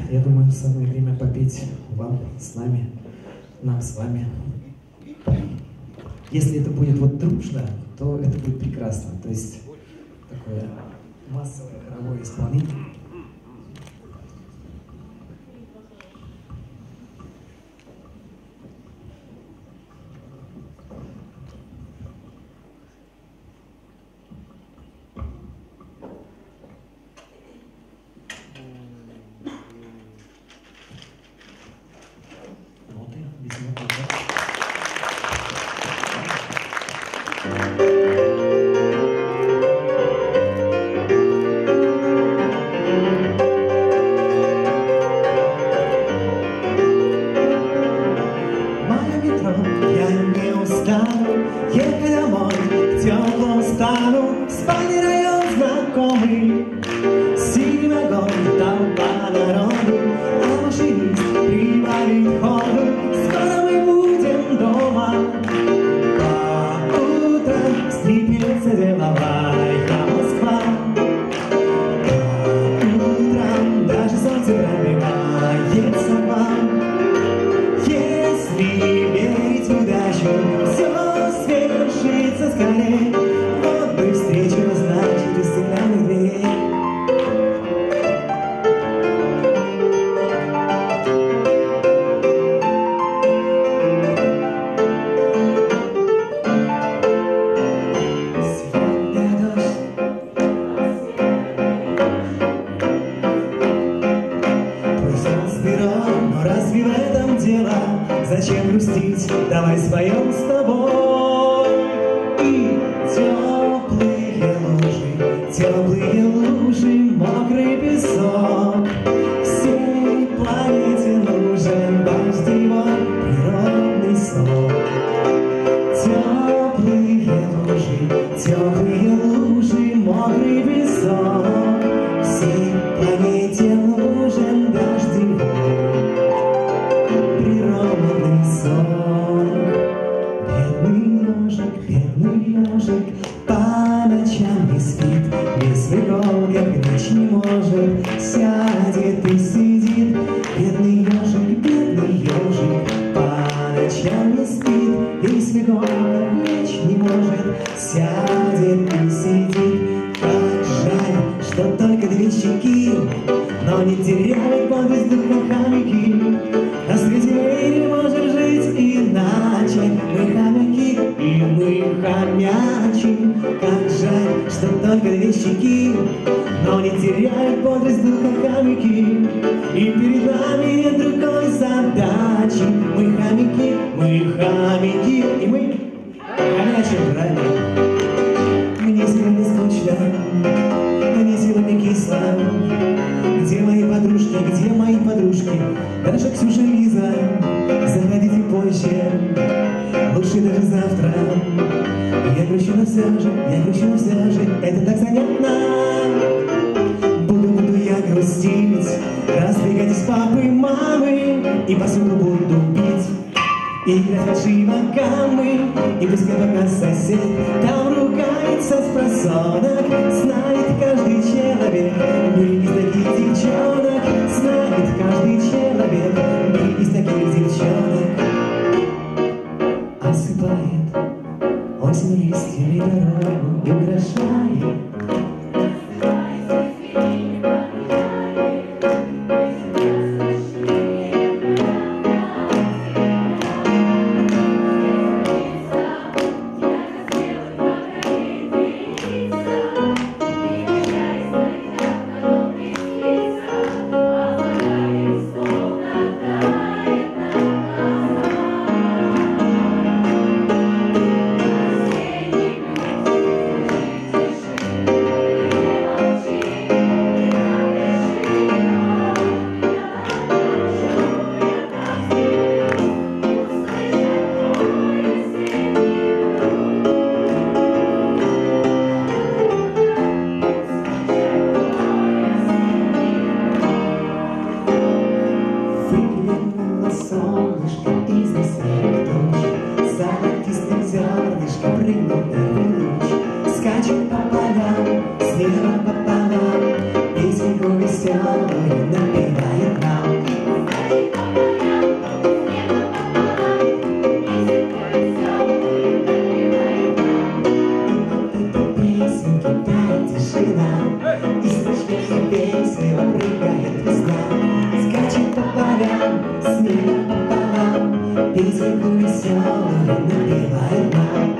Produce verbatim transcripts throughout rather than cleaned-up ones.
я думаю, самое время попеть вам, с нами, нам с вами. Если это будет вот дружно, то это будет прекрасно. То есть такое массовое хоровое исполнение. Зачем грустить? Давай споем с тобой. И теплые лужи, теплые лужи, мокрый песок. Всей планете нужен дождевой природный сок. Теплые лужи, теплые лужи, мокрый песок. Всей планете нужен дождевой природный сок. Бедный ежик, бедный ежик, по ночам не спит, весь в иголках лечь не может, сядет и сидит. Бедный ежик, бедный ежик, по ночам не спит, весь в иголках лечь не может, сядет и сидит. Как жаль, что только две щеки, но не теряют под воздухом хомяки. На свете мы не можем жить иначе, мы хомяки и мы хомячим. Как жаль, что только две щеки, но не теряют под воздухом хомяки. И перед нами нет другой задачи. Мы хомяки, мы хомяки и мы хомячим, правильно? Мне сегодня скучно, мне сегодня кисло. Где мои подружки, где мои подружки? Даже Ксюша, Лиза, заходите позже, лучше даже завтра. Я грущу, но все же, я грущу, но все же, это так занятно. Буду, буду я грустить, разбегать из папы и мамы, и посуду буду бить, и играть большие бокалы, и пускай пока сосед там ругается с просонок. Знает каждый человек, берегись таких девчонок. Знает каждый человек, берегись таких девчонок. Осыпает осень листьями дорогу и украшает. И слышишь, весело прыгает весна, скачет по полям, смеет пополам, песенку веселую напевает нам.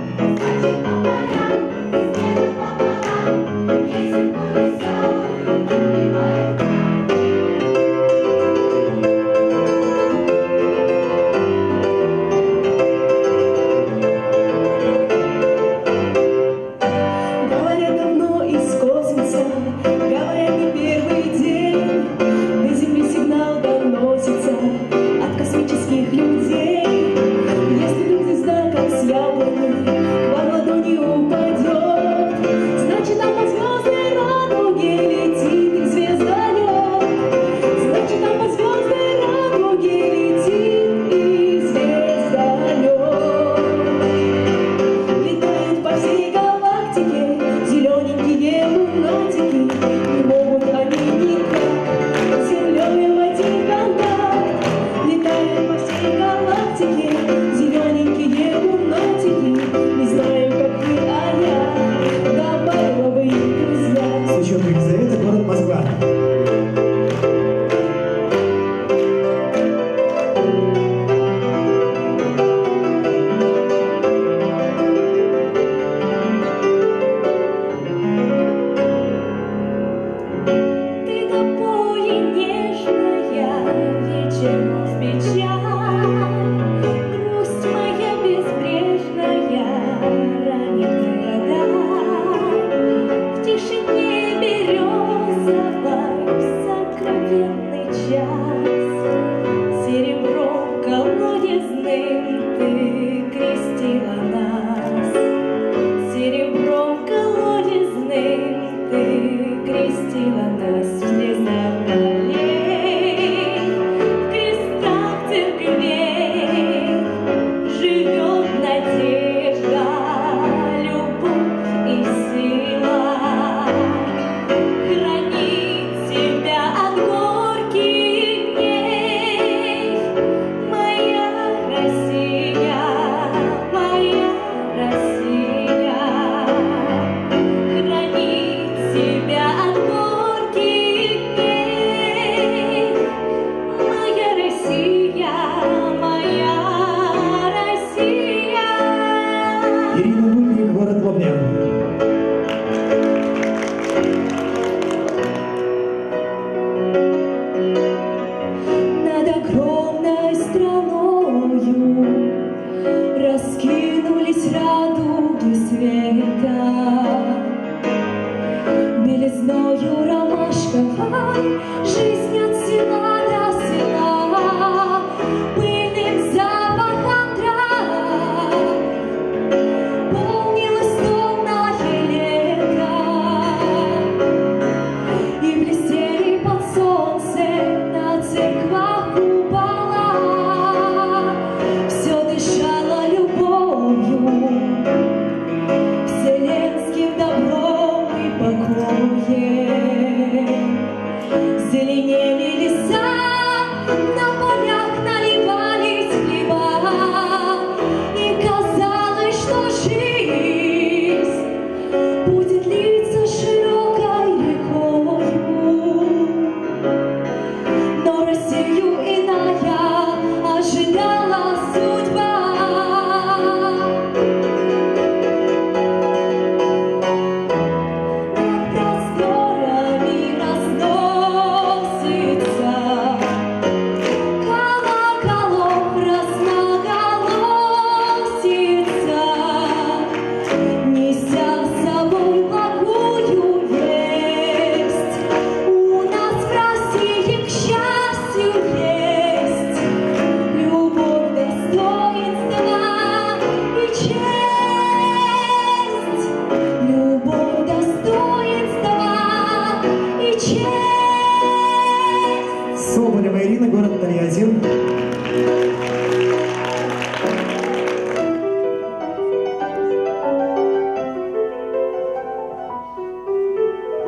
Соболева Ирина, город Тольятти.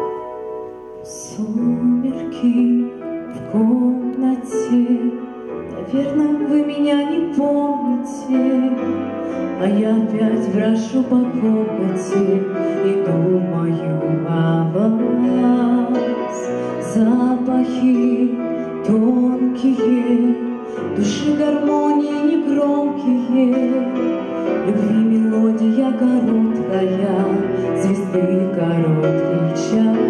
Сумерки в комнате, Наверное, вы меня не помните, а я опять брошу по комнате и думаю о вас. Запахи тонкие, души гармонии негромкие, любви мелодия короткая, звезды короткий час.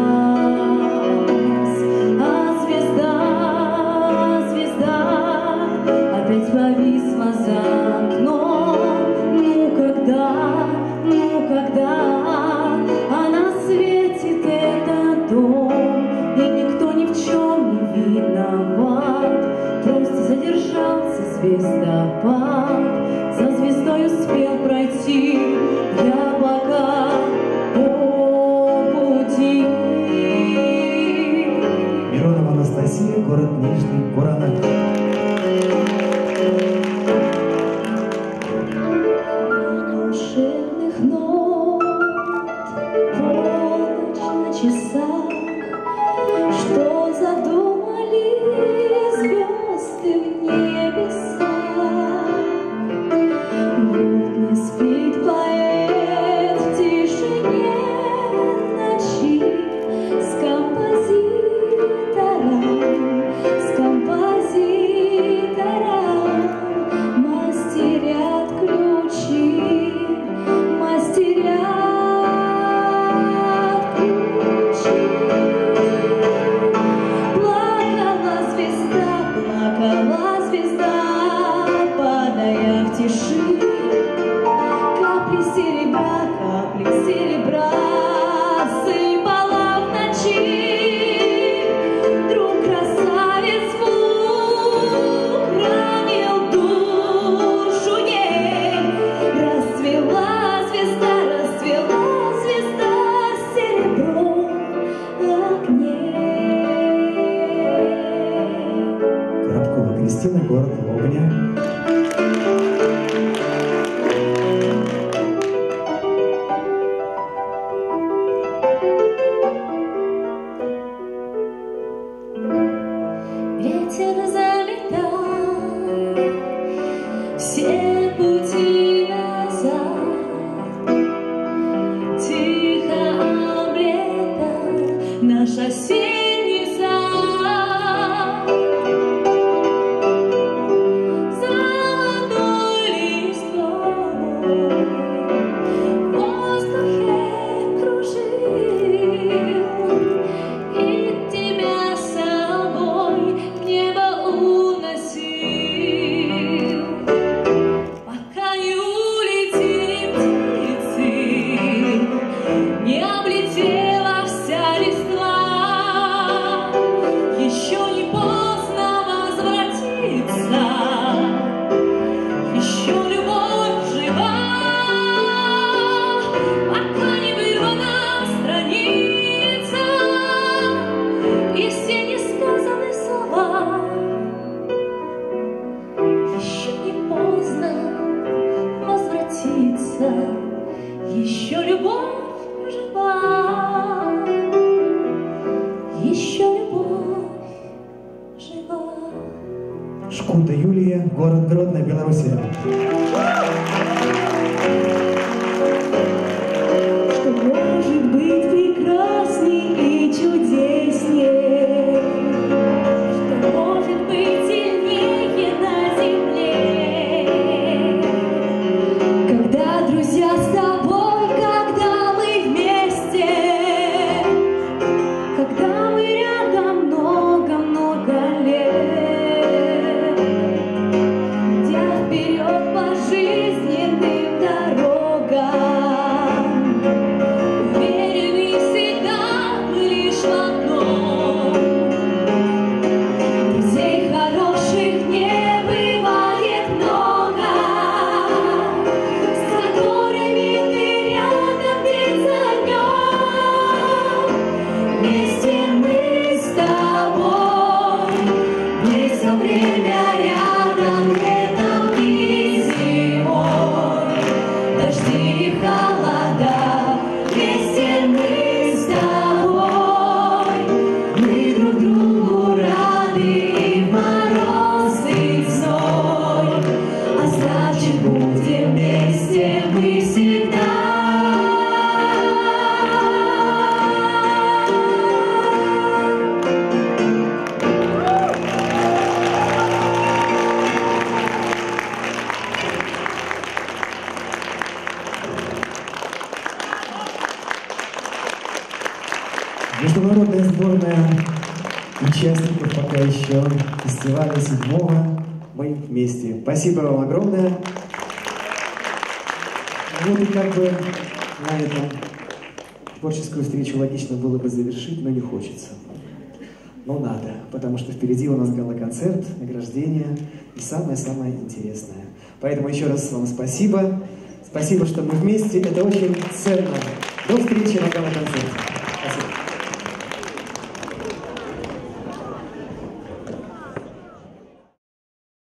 А звезда, звезда опять повисла за окном. Ну когда, ну когда она светит, этот дом, и никто ни в чем не виноват, просто задержался звездопад. За звездой успел пройти я пока по пути. Миронова Анастасия, город Нижний Куранак. Душевных нот, полночь на часах, что задумали звезды в небесах. Вот не спит поэт в тишине ночи с композитором, с композитором мастерят ключи, мастерят ключи. Плакала звезда, плакала звезда, падая в тиши. Капли серебра, капли серебра сыпала в ночи. Вдруг красавец звук ранил душу ей. Расцвела звезда, расцвела звезда серебром огней. Коробкова Кристина, город Лобня. Ветер заметал все пути назад, тихо облетал наш осенний сад. Золотой листвой в воздухе кружил и тебя с собой в небо уносил. Пока не улетит птицы, не облетела вся листва, еще не поздно возвратиться, еще любовь жива. Пока не вырвана страница и все несказанные слова, еще не поздно возвратиться, еще любовь жива, еще любовь жива. Шкута Юлия, город Гродно, Белоруссия. Что может быть прекрасней и чудесней, что может быть сильнее на земле, когда друзья с тобой, когда мы вместе, когда мы рядом много-много лет, идя вперед по жизни. сборная участников пока еще фестиваля седьмого «Мы вместе». Спасибо вам огромное. Вот и как бы на этом творческую встречу логично было бы завершить, но не хочется. Но надо, потому что впереди у нас гала-концерт, награждение и самое-самое интересное. Поэтому еще раз вам спасибо. Спасибо, что мы вместе. Это очень ценно. До встречи на гала-концерте.